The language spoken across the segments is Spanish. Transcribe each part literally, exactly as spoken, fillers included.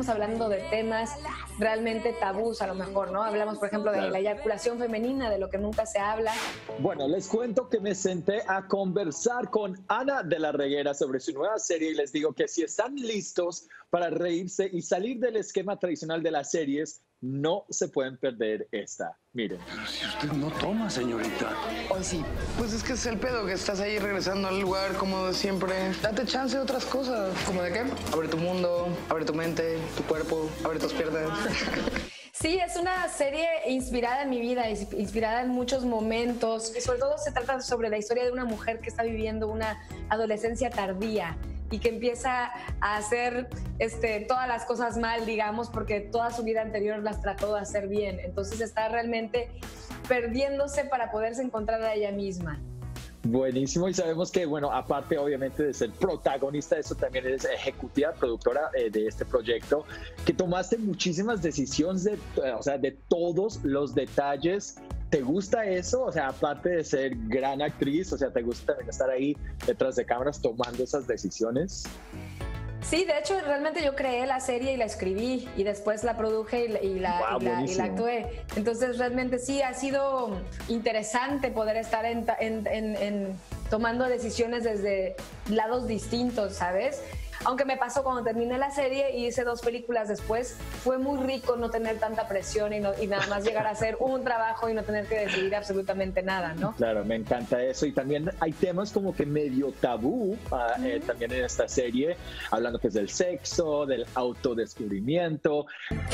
estamos hablando de temas realmente tabús a lo mejor, ¿no? Hablamos, por ejemplo, de la eyaculación femenina, de lo que nunca se habla. Bueno, les cuento que me senté a conversar con Ana de la Reguera sobre su nueva serie y les digo que si están listos para reírse y salir del esquema tradicional de las series, no se pueden perder esta. Miren. Pero si usted no toma, señorita. Hoy sí. Pues es que es el pedo, que estás ahí regresando al lugar como de siempre. Date chance de otras cosas. ¿Como de qué? Abre tu mundo, abre tu mente, tu cuerpo, abre tus piernas. Sí, es una serie inspirada en mi vida, inspirada en muchos momentos. Y sobre todo se trata sobre la historia de una mujer que está viviendo una adolescencia tardía y que empieza a hacer este, todas las cosas mal, digamos, porque toda su vida anterior las trató de hacer bien. Entonces está realmente perdiéndose para poderse encontrar a ella misma. Buenísimo, y sabemos que, bueno, aparte obviamente de ser protagonista, eso también eres ejecutiva, productora eh, de este proyecto, que tomaste muchísimas decisiones de, o sea, de todos los detalles. ¿Te gusta eso? O sea, aparte de ser gran actriz, o sea, ¿te gusta también estar ahí detrás de cámaras tomando esas decisiones? Sí, de hecho, realmente yo creé la serie y la escribí y después la produje y la, y la, wow, y la, y la actué. Entonces, realmente sí, ha sido interesante poder estar en, en, en, en tomando decisiones desde lados distintos, ¿sabes? Aunque me pasó cuando terminé la serie y hice dos películas después, fue muy rico no tener tanta presión y, no, y nada más llegar a hacer un trabajo y no tener que decidir absolutamente nada, ¿no? Claro, me encanta eso. Y también hay temas como que medio tabú uh, mm. eh, también en esta serie, hablando pues del sexo, del autodescubrimiento.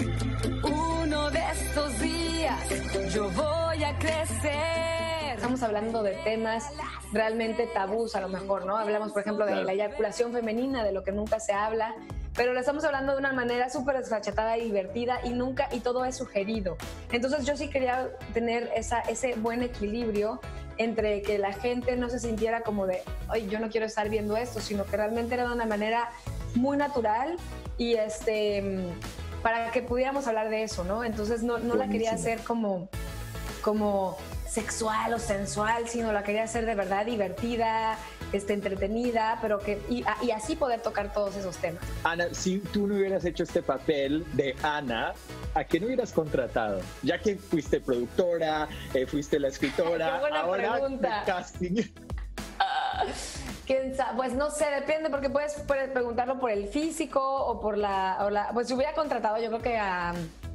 Uno de estos días yo voy a crecer. Estamos hablando de temas realmente tabús a lo mejor, ¿no? Hablamos, por ejemplo, de claro. la eyaculación femenina, de lo que nunca se habla, pero lo estamos hablando de una manera súper desfachatada y divertida y nunca, y todo es sugerido. Entonces yo sí quería tener esa, ese buen equilibrio entre que la gente no se sintiera como de, ay, yo no quiero estar viendo esto, sino que realmente era de una manera muy natural y este, para que pudiéramos hablar de eso, ¿no? Entonces no, no la quería hacer como, como sexual o sensual, sino la quería hacer de verdad divertida, este, entretenida, pero que y, y así poder tocar todos esos temas. Ana, si tú no hubieras hecho este papel de Ana, ¿a quién hubieras contratado? Ya que fuiste productora, eh, fuiste la escritora, Qué buena ahora pregunta. de casting. Uh, ¿quién sabe? Pues no sé, depende, porque puedes, puedes preguntarlo por el físico o por la, o la... Pues si hubiera contratado yo creo que a...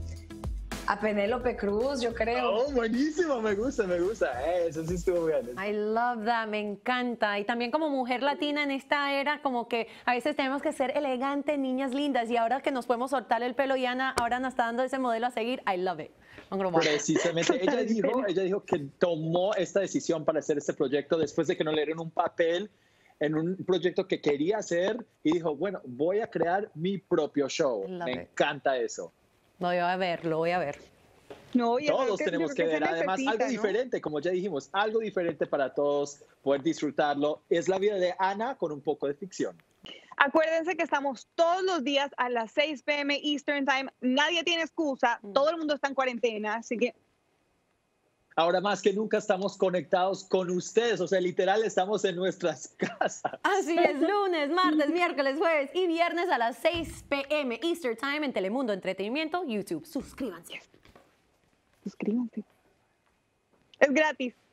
A Penélope Cruz, yo creo. Oh, buenísimo, me gusta, me gusta. Eh, eso sí estuvo bien. I love that, me encanta. Y también como mujer latina en esta era, como que a veces tenemos que ser elegantes, niñas lindas, y ahora que nos podemos soltar el pelo y Ana ahora nos está dando ese modelo a seguir, I love it. Precisamente, ella dijo, ella dijo que tomó esta decisión para hacer este proyecto después de que no le dieron un papel en un proyecto que quería hacer y dijo, bueno, voy a crear mi propio show. Me it. encanta eso. Lo voy a ver, lo voy a ver. No, y todos que, tenemos que, que ver, además, algo ¿no? diferente, como ya dijimos, algo diferente para todos poder disfrutarlo. Es la vida de Ana con un poco de ficción. Acuérdense que estamos todos los días a las seis p m Eastern Time. Nadie tiene excusa, mm. todo el mundo está en cuarentena, así que... Ahora más que nunca estamos conectados con ustedes, o sea, literal estamos en nuestras casas. Así es, lunes, martes, miércoles, jueves y viernes a las seis p m Eastern Time en Telemundo Entretenimiento, YouTube. Suscríbanse. Suscríbanse. Es gratis.